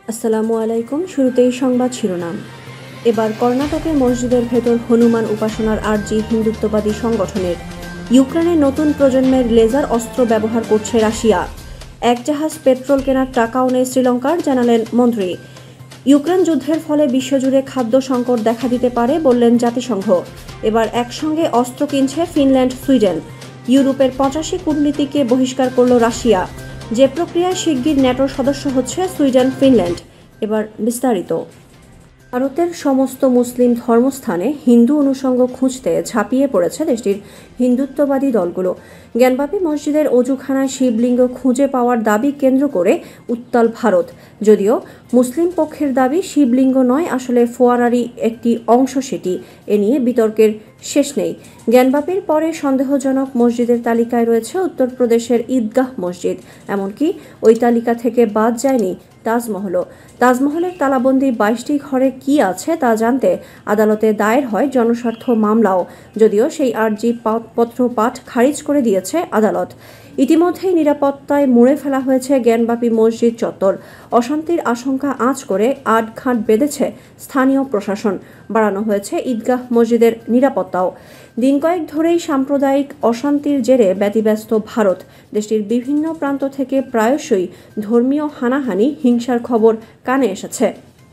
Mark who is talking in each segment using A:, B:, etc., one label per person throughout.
A: আসসালামু আলাইকুম। শুরুতেই সংবাদ শিরোনাম। এবার কর্ণাটকে মসজিদের ভেতর হনুমান উপাসনার আর্জি হিন্দুত্ববাদী সংগঠনের। ইউক্রেনে নতুন প্রজন্মের লেজার অস্ত্র ব্যবহার করছে রাশিয়া। এক জাহাজ পেট্রোল কেনার টাকাও নেই শ্রীলঙ্কার, জানালেন মন্ত্রী। ইউক্রেন যুদ্ধের ফলে বিশ্বজুড়ে খাদ্য সংকট দেখা দিতে পারে বললেন জাতিসংঘ। এবার একসঙ্গে অস্ত্র কিনছে ফিনল্যান্ড, সুইডেন। ইউরোপের 85 কূটনীতিকে বহিষ্কার করল রাশিয়া। যে প্রক্রিয়ায় শিগগির ন্যাটোর সদস্য হচ্ছে সুইডেন, ফিনল্যান্ড। এবার বিস্তারিত। ভারতের সমস্ত মুসলিম ধর্মস্থানে হিন্দু অনুষঙ্গ খুঁজতে ঝাঁপিয়ে পড়েছে দেশটির হিন্দুত্ববাদী দলগুলো। জ্ঞানবাপী মসজিদের অজুখানায় শিবলিঙ্গ খুঁজে পাওয়ার দাবি কেন্দ্র করে উত্তাল ভারত। যদিও মুসলিম পক্ষের দাবি শিবলিঙ্গ নয়, আসলে ফোয়ারারই একটি অংশ সেটি। এ নিয়ে বিতর্কের শেষ নেই। জ্ঞানবাপীর পরে সন্দেহজনক মসজিদের তালিকায় রয়েছে উত্তরপ্রদেশের ঈদগাহ মসজিদ। এমনকি ওই তালিকা থেকে বাদ যায়নি তাজমহলও। তাজমহলের তালাবন্দি 22টি ঘরে কি আছে তা জানতে আদালতে দায়ের হয় জনস্বার্থ মামলাও, যদিও সেই আর্জি পত্র পাঠ খারিজ করে দিয়েছে আদালত। ইতিমধ্যেই নিরাপত্তায় মুড়ে ফেলা হয়েছে জ্ঞানবাপী মসজিদ চত্বর। অশান্তির আশঙ্কা আঁচ করে আটঘাট বেঁধেছে স্থানীয় প্রশাসন। বাড়ানো হয়েছে ঈদগাহ মসজিদের নিরাপত্তাও। দিন কয়েক ধরেই সাম্প্রদায়িক অশান্তির জেরে ব্যতিব্যস্ত ভারত। দেশটির বিভিন্ন প্রান্ত থেকে প্রায়শই ধর্মীয় হানাহানি, হিংসার খবর কানে এসেছে।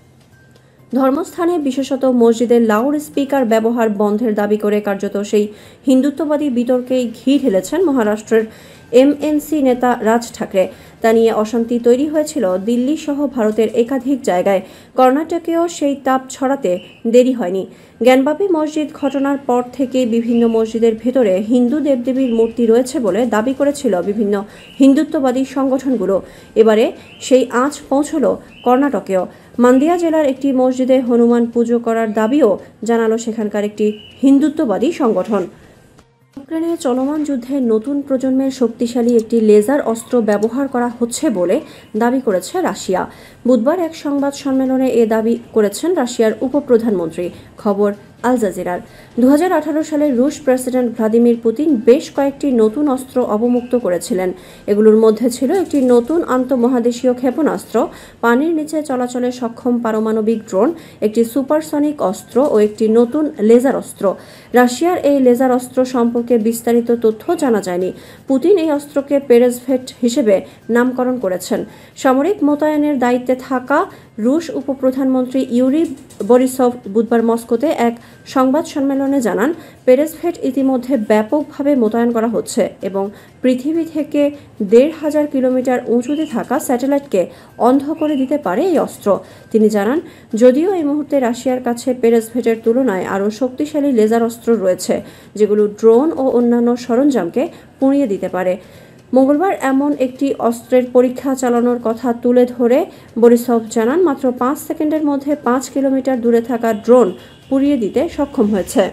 A: ধর্মস্থানে বিশেষত মসজিদের লাউড স্পিকার ব্যবহার বন্ধের দাবি করে কার্যত সেই হিন্দুত্ববাদী বিতর্কেই ঘি ঢেলেছেন মহারাষ্ট্রের এমএনসি নেতা রাজ ঠাকরে। তা নিয়ে অশান্তি তৈরি হয়েছিল দিল্লি সহ ভারতের একাধিক জায়গায়। কর্ণাটকেও সেই তাপ ছড়াতে দেরি হয়নি। জ্ঞানবাপী মসজিদ ঘটনার পর থেকে বিভিন্ন মসজিদের ভেতরে হিন্দু দেবদেবীর মূর্তি রয়েছে বলে দাবি করেছিল বিভিন্ন হিন্দুত্ববাদী সংগঠনগুলো। এবারে সেই আঁচ পৌঁছল কর্ণাটকেও। মান্দিয়া জেলার একটি মসজিদে হনুমান পুজো করার দাবিও জানালো সেখানকার একটি হিন্দুত্ববাদী সংগঠন। ইউক্রেনে চলমান যুদ্ধে নতুন প্রজন্মের শক্তিশালী একটি লেজার অস্ত্র ব্যবহার করা হচ্ছে বলে দাবি করেছে রাশিয়া। বুধবার এক সংবাদ সম্মেলনে এ দাবি করেছেন রাশিয়ার উপপ্রধানমন্ত্রী। খবর আল জাজিরার। 2018 সালে রুশ প্রেসিডেন্ট ভ্লাদিমির পুতিন বেশ কয়েকটি নতুন অস্ত্র অবমুক্ত করেছিলেন। এগুলোর মধ্যে ছিল একটি নতুন আন্তঃমহাদেশীয় ক্ষেপণাস্ত্র, পানির নিচে চলাচলে সক্ষম পারমাণবিক ড্রোন, একটি সুপারসনিক অস্ত্র ও একটি নতুন লেজার অস্ত্র। রাশিয়ার এই লেজার অস্ত্র সম্পর্কে বিস্তারিত তথ্য জানা যায়নি। পুতিন এই অস্ত্রকে পেরেসভেট হিসেবে নামকরণ করেছেন। সামরিক মোতায়েনের দায়িত্বে থাকা রুশ উপপ্রধানমন্ত্রী ইউরি বরিসভ বুধবার মস্কোতে এক সংবাদ সম্মেলনে জানান, পেরেসভেট ইতিমধ্যে ব্যাপকভাবে মোতায়েন করা হচ্ছে এবং পৃথিবী থেকে 1,500 কিলোমিটার উঁচুতে থাকা স্যাটেলাইটকে অন্ধ করে দিতে পারে এই অস্ত্র। তিনি জানান, যদিও এই মুহূর্তে রাশিয়ার কাছে পেরেসভেটের তুলনায় আরও শক্তিশালী লেজার অস্ত্র রয়েছে, যেগুলো ড্রোন ও অন্যান্য সরঞ্জামকে পুড়িয়ে দিতে পারে। মঙ্গলবার এমন একটি অস্ত্রের পরীক্ষা চালানোর কথা তুলে ধরে বরিসভ জানান, মাত্র 5 সেকেন্ডের মধ্যে 5 কিলোমিটার দূরে থাকা ড্রোন পুড়িয়ে দিতে সক্ষম হয়েছে।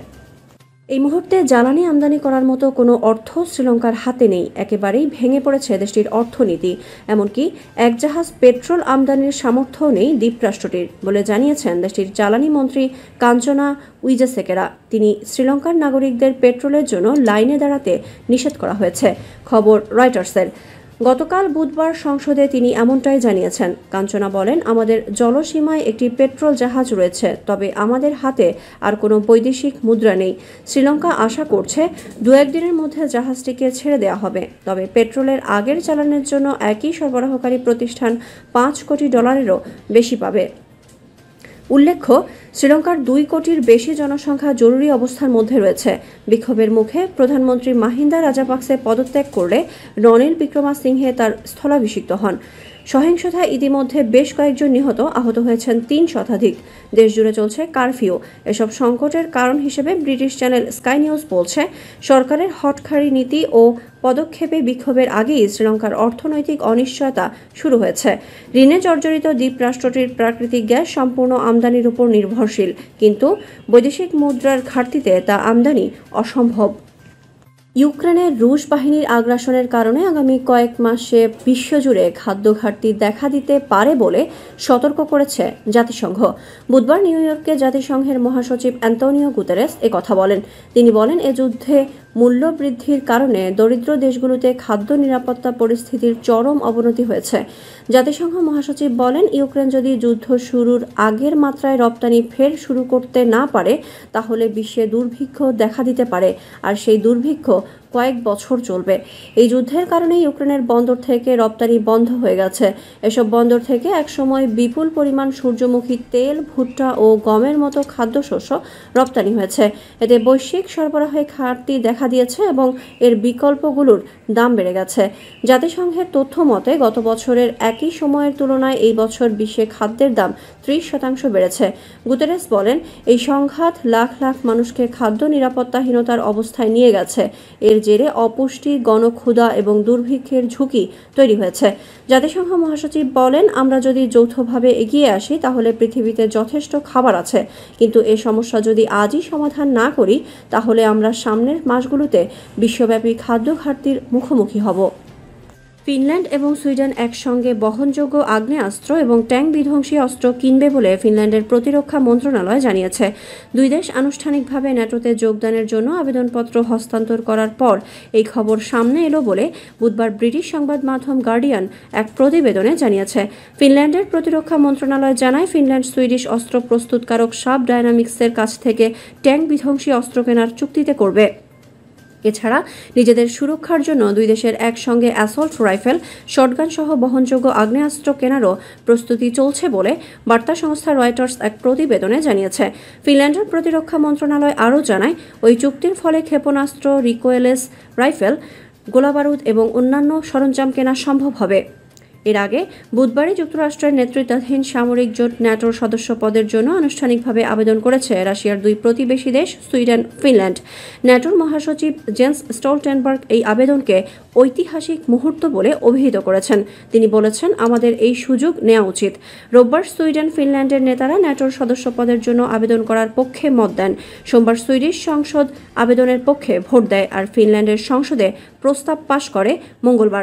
A: এই মুহূর্তে জ্বালানি আমদানি করার মতো কোনো অর্থ শ্রীলঙ্কার হাতে নেই। একেবারেই ভেঙে পড়েছে দেশটির অর্থনীতি। এমনকি এক জাহাজ পেট্রোল আমদানির সামর্থ্যও নেই দ্বীপরাষ্ট্রটির বলে জানিয়েছেন দেশটির জ্বালানি মন্ত্রী কাঞ্চনা উইজেসেকেরা। তিনি শ্রীলঙ্কার নাগরিকদের পেট্রোলের জন্য লাইনে দাঁড়াতে নিষেধ করা হয়েছে। খবর রয়টার্সের। গতকাল বুধবার সংসদে তিনি এমনটাই জানিয়েছেন। কাঞ্চনা বলেন, আমাদের জলসীমায় একটি পেট্রোল জাহাজ রয়েছে, তবে আমাদের হাতে আর কোনো বৈদেশিক মুদ্রা নেই। শ্রীলঙ্কা আশা করছে 2-1 দিনের মধ্যে জাহাজটিকে ছেড়ে দেওয়া হবে। তবে পেট্রোলের আগের চালানের জন্য একই সরবরাহকারী প্রতিষ্ঠান $5 কোটিরও বেশি পাবে। উল্লেখ্য, শ্রীলঙ্কার 2 কোটির বেশি জনসংখ্যা জরুরি অবস্থার মধ্যে রয়েছে। বিক্ষোভের মুখে প্রধানমন্ত্রী মাহিন্দা রাজাপাকসে পদত্যাগ করলে রনিল বিক্রমাসিংহে তার স্থলাভিষিক্ত হন। সহিংসতায় ইতিমধ্যে বেশ কয়েকজন নিহত, আহত হয়েছেন 3 শতাধিক। দেশজুড়ে চলছে কারফিউ। এসব সংকটের কারণ হিসেবে ব্রিটিশ চ্যানেল স্কাই নিউজ বলছে, সরকারের হঠকারী নীতি ও পদক্ষেপে বিক্ষোভের আগেই শ্রীলঙ্কার অর্থনৈতিক অনিশ্চয়তা শুরু হয়েছে। ঋণে জর্জরিত দ্বীপরাষ্ট্রটির প্রাকৃতিক গ্যাস সম্পূর্ণ আমদানির উপর নির্ভরশীল, কিন্তু বৈদেশিক মুদ্রার ঘাটতিতে তা আমদানি অসম্ভব। ইউক্রেনে রুশ বাহিনীর আগ্রাসনের কারণে আগামী কয়েক মাসে বিশ্বজুড়ে খাদ্য ঘাটতি দেখা দিতে পারে বলে সতর্ক করেছে জাতিসংঘ। বুধবার নিউ ইয়র্কে জাতিসংঘের মহাসচিব অ্যান্তোনিও গুতেরেস একথা বলেন। তিনি বলেন, এ যুদ্ধে মূল্য বৃদ্ধির কারণে দরিদ্র দেশগুলোতে খাদ্য নিরাপত্তা পরিস্থিতির চরম অবনতি হয়েছে। জাতিসংঘ মহাসচিব বলেন, ইউক্রেন যদি যুদ্ধ শুরুর আগের মাত্রায় রপ্তানি ফের শুরু করতে না পারে তাহলে বিশ্বে দুর্ভিক্ষ দেখা দিতে পারে, আর সেই দুর্ভিক্ষ কয়েক বছর চলবে। এই যুদ্ধের কারণে ইউক্রেনের বন্দর থেকে রপ্তানি বন্ধ হয়ে গেছে। এসব বন্দর থেকে একসময় বিপুল পরিমাণ সূর্যমুখী তেল, ভুট্টা ও গমের মতো খাদ্যশস্য রপ্তানি হয়েছে। এতে বৈশ্বিক সরবরাহে ঘাটতি দেখা দিয়েছে এবং এর বিকল্পগুলোর দাম বেড়ে গেছে। জাতিসংঘের তথ্য মতে গত বছরের একই সময়ের তুলনায় এই বছর বিশ্বে খাদ্যের দাম 30% বেড়েছে। গুতেরেস বলেন, এই সংঘাত লাখ লাখ মানুষকে খাদ্য নিরাপত্তাহীনতার অবস্থায় নিয়ে গেছে। এর জেরে অপুষ্টি, গণক্ষুধা এবং দুর্ভিক্ষের ঝুঁকি তৈরি হয়েছে। জাতিসংঘ মহাসচিব বলেন, আমরা যদি যৌথভাবে এগিয়ে আসি তাহলে পৃথিবীতে যথেষ্ট খাবার আছে, কিন্তু এ সমস্যা যদি আজই সমাধান না করি তাহলে আমরা সামনের মাসগুলোতে বিশ্বব্যাপী খাদ্য ঘাটতির মুখোমুখি হব। ফিনল্যান্ড এবং সুইডেন একসঙ্গে বহনযোগ্য আগ্নেয়াস্ত্র এবং ট্যাঙ্ক বিধ্বংসী অস্ত্র কিনবে বলে ফিনল্যান্ডের প্রতিরক্ষা মন্ত্রণালয় জানিয়েছে। দুই দেশ আনুষ্ঠানিকভাবে ন্যাটোতে যোগদানের জন্য আবেদনপত্র হস্তান্তর করার পর এই খবর সামনে এলো বলে বুধবার ব্রিটিশ সংবাদ মাধ্যম গার্ডিয়ান এক প্রতিবেদনে জানিয়েছে। ফিনল্যান্ডের প্রতিরক্ষা মন্ত্রণালয় জানায়, ফিনল্যান্ড সুইডিশ অস্ত্র প্রস্তুতকারক সাব ডায়নামিক্সের কাছ থেকে ট্যাঙ্ক বিধ্বংসী অস্ত্র কেনার চুক্তিতে করবে। এছাড়া নিজেদের সুরক্ষার জন্য দুই দেশের একসঙ্গে অ্যাসল্ট রাইফেল, শটগান সহ বহনযোগ্য আগ্নেয়াস্ত্র কেনারও প্রস্তুতি চলছে বলে বার্তা সংস্থা রয়টার্স এক প্রতিবেদনে জানিয়েছে। ফিনল্যান্ডের প্রতিরক্ষা মন্ত্রণালয় আরও জানায়, ওই চুক্তির ফলে ক্ষেপণাস্ত্র, রিকোয়েলেস রাইফেল, গোলাবারুদ এবং অন্যান্য সরঞ্জাম কেনা সম্ভব হবে। এর আগে বুধবারই যুক্তরাষ্ট্রের নেতৃত্বাধীন সামরিক জোট ন্যাটোর সদস্য পদের জন্য আনুষ্ঠানিকভাবে আবেদন করেছে রাশিয়ার দুই প্রতিবেশী দেশ সুইডেন, ফিনল্যান্ড। ন্যাটোর মহাসচিব জেন্স স্টলটেনবার্গ এই আবেদনকে ঐতিহাসিক মুহূর্ত বলে অভিহিত করেছেন। তিনি বলেছেন, আমাদের এই সুযোগ নেওয়া উচিত। রোববার সুইডেন, ফিনল্যান্ডের নেতারা ন্যাটোর সদস্য পদের জন্য আবেদন করার পক্ষে মত দেন। সোমবার সুইডিশ সংসদ আবেদনের পক্ষে ভোট দেয়, আর ফিনল্যান্ডের সংসদে প্রস্তাব পাশ করে মঙ্গলবার।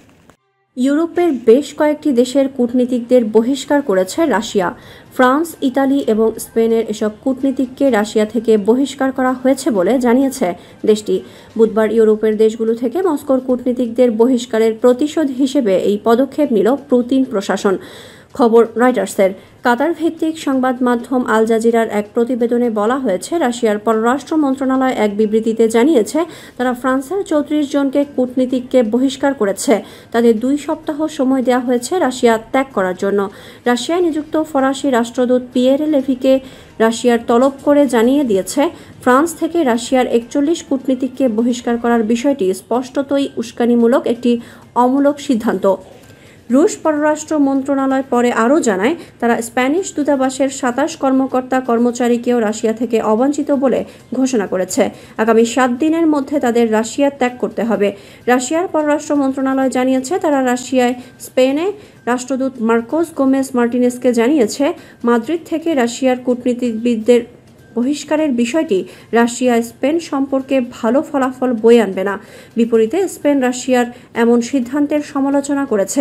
A: ইউরোপের বেশ কয়েকটি দেশের কূটনীতিকদের বহিষ্কার করেছে রাশিয়া। ফ্রান্স, ইতালি এবং স্পেনের এসব কূটনীতিককে রাশিয়া থেকে বহিষ্কার করা হয়েছে বলে জানিয়েছে দেশটি। বুধবার ইউরোপের দেশগুলো থেকে মস্কোর কূটনীতিকদের বহিষ্কারের প্রতিশোধ হিসেবে এই পদক্ষেপ নিল পুতিন প্রশাসন। খবর রয়টার্সের। কাতার ভিত্তিক সংবাদ মাধ্যম আল জাজিরার এক প্রতিবেদনে বলা হয়েছে, রাশিয়ার পররাষ্ট্র মন্ত্রণালয় এক বিবৃতিতে জানিয়েছে, তারা ফ্রান্সের 34 জনকে কূটনীতিককে বহিষ্কার করেছে। তাদের 2 সপ্তাহ সময় দেওয়া হয়েছে রাশিয়া ত্যাগ করার জন্য। রাশিয়ায় নিযুক্ত ফরাসি রাষ্ট্রদূত পিয়ের লেভিকে রাশিয়ার তলব করে জানিয়ে দিয়েছে, ফ্রান্স থেকে রাশিয়ার 41 কূটনীতিককে বহিষ্কার করার বিষয়টি স্পষ্টতই উস্কানিমূলক একটি অমূলক সিদ্ধান্ত। রুশ পররাষ্ট্র মন্ত্রণালয় পরে আরও জানায়, তারা স্প্যানিশ দূতাবাসের 27 কর্মচারীকেও রাশিয়া থেকে অবাঞ্ছিত বলে ঘোষণা করেছে। আগামী 7 দিনের মধ্যে তাদের রাশিয়া ত্যাগ করতে হবে। রাশিয়ার পররাষ্ট্র মন্ত্রণালয় জানিয়েছে, তারা রাশিয়ায় স্পেনে রাষ্ট্রদূত মার্কোস গোমেজ মার্টিনেসকে জানিয়েছে, মাদ্রিদ থেকে রাশিয়ার কূটনীতিবিদদের বহিষ্কারের বিষয়টি রাশিয়া স্পেন সম্পর্কে ভালো ফলাফল বয়ে আনবে না। বিপরীতে স্পেন রাশিয়ার এমন সিদ্ধান্তের সমালোচনা করেছে।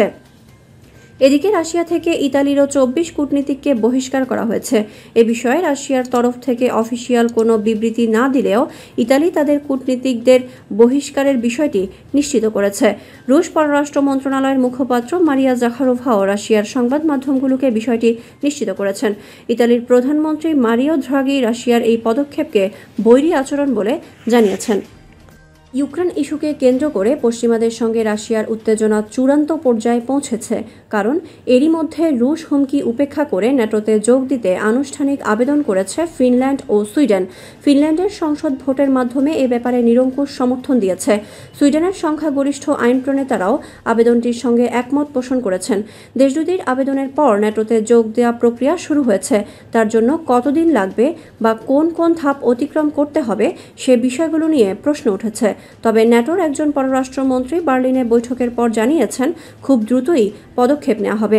A: এদিকে রাশিয়া থেকে ইতালিরও 24 কূটনীতিককে বহিষ্কার করা হয়েছে। এ বিষয়ে রাশিয়ার তরফ থেকে অফিসিয়াল কোনো বিবৃতি না দিলেও ইতালি তাদের কূটনীতিকদের বহিষ্কারের বিষয়টি নিশ্চিত করেছে। রুশ পররাষ্ট্র মন্ত্রণালয়ের মুখপাত্র মারিয়া জাখারোভাও রাশিয়ার সংবাদ মাধ্যমগুলোকে বিষয়টি নিশ্চিত করেছেন। ইতালির প্রধানমন্ত্রী মারিও দ্রাগি রাশিয়ার এই পদক্ষেপকে বৈরী আচরণ বলে জানিয়েছেন। ইউক্রেন ইস্যুকে কেন্দ্র করে পশ্চিমাদের সঙ্গে রাশিয়ার উত্তেজনা চূড়ান্ত পর্যায়ে পৌঁছেছে, কারণ এরই মধ্যে রুশ হুমকি উপেক্ষা করে ন্যাটোতে যোগ দিতে আনুষ্ঠানিক আবেদন করেছে ফিনল্যান্ড ও সুইডেন। ফিনল্যান্ডের সংসদ ভোটের মাধ্যমে এ ব্যাপারে নিরঙ্কুশ সমর্থন দিয়েছে। সুইডেনের সংখ্যাগরিষ্ঠ আইন প্রণেতারাও আবেদনটির সঙ্গে একমত পোষণ করেছেন। দেশ দুটির আবেদনের পর ন্যাটোতে যোগ দেওয়া প্রক্রিয়া শুরু হয়েছে। তার জন্য কতদিন লাগবে বা কোন কোন ধাপ অতিক্রম করতে হবে সে বিষয়গুলো নিয়ে প্রশ্ন উঠেছে। তবে ন্যাটোর একজন পররাষ্ট্রমন্ত্রী বার্লিনে বৈঠকের পর জানিয়েছেন, খুব দ্রুতই পদক্ষেপ নেওয়া হবে।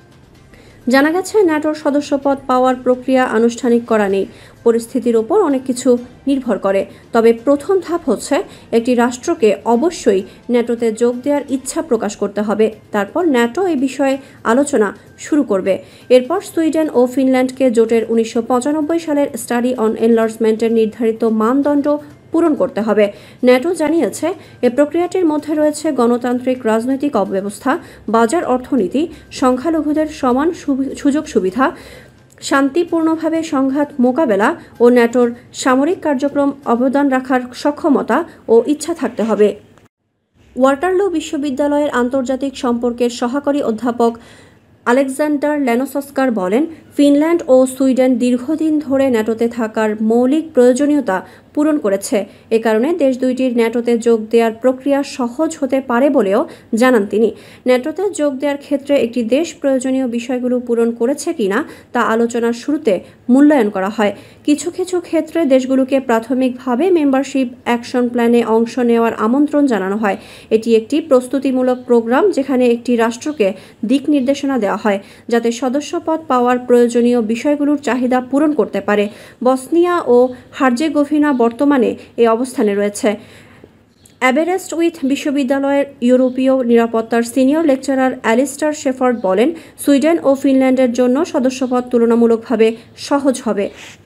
A: জানা গেছে, ন্যাটোর সদস্যপদ পাওয়ার প্রক্রিয়া আনুষ্ঠানিক করা নেই, পরিস্থিতির ওপর অনেক কিছু নির্ভর করে। তবে প্রথম ধাপ হচ্ছে, একটি রাষ্ট্রকে অবশ্যই ন্যাটোতে যোগ দেওয়ার ইচ্ছা প্রকাশ করতে হবে। তারপর ন্যাটো এই বিষয়ে আলোচনা শুরু করবে। এরপর সুইডেন ও ফিনল্যান্ডকে জোটের 1995 সালের স্টাডি অন এনলার্জমেন্টের নির্ধারিত মানদণ্ড পূরণ করতে হবে। ন্যাটো জানিয়েছে, এ প্রক্রিয়াটির মধ্যে রয়েছে গণতান্ত্রিক রাজনৈতিক অব্যবস্থা, বাজার অর্থনীতি, সংখ্যালঘুদের সমান সুযোগ সুবিধা, শান্তিপূর্ণভাবে সংঘাত মোকাবেলা ও ন্যাটোর সামরিক কার্যক্রম অবদান রাখার সক্ষমতা ও ইচ্ছা থাকতে হবে। ওয়াটারলু বিশ্ববিদ্যালয়ের আন্তর্জাতিক সম্পর্কের সহকারী অধ্যাপক আলেকজান্ডার ল্যানোসস্কার বলেন, ফিনল্যান্ড ও সুইডেন দীর্ঘদিন ধরে ন্যাটোতে থাকার মৌলিক প্রয়োজনীয়তা পূরণ করেছে। এ কারণে দেশ দুইটির ন্যাটোতে যোগ দেওয়ার প্রক্রিয়া সহজ হতে পারে বলেও জানান তিনি। ন্যাটোতে যোগ দেওয়ার ক্ষেত্রে একটি দেশ প্রয়োজনীয় বিষয়গুলো পূরণ করেছে কিনা তা আলোচনার শুরুতে মূল্যায়ন করা হয়। কিছু কিছু ক্ষেত্রে দেশগুলোকে প্রাথমিকভাবে মেম্বারশিপ অ্যাকশন প্ল্যানে অংশ নেওয়ার আমন্ত্রণ জানানো হয়। এটি একটি প্রস্তুতিমূলক প্রোগ্রাম যেখানে একটি রাষ্ট্রকে দিক নির্দেশনা দেওয়া হয় যাতে সদস্যপদ পাওয়ার প্রয়োজনীয় বিষয়গুলোর চাহিদা পূরণ করতে পারে। বসনিয়া ও হার্জেগোভিনা বর্তমানে এই অবস্থানে রয়েছে। অ্যাবেরেস্টউইথ বিশ্ববিদ্যালয়ের ইউরোপীয় নিরাপত্তার সিনিয়র লেকচারার অ্যালিস্টার শেফার্ড বলেন, সুইডেন ও ফিনল্যান্ডের জন্য সদস্যপদ তুলনামূলকভাবে সহজ হবে।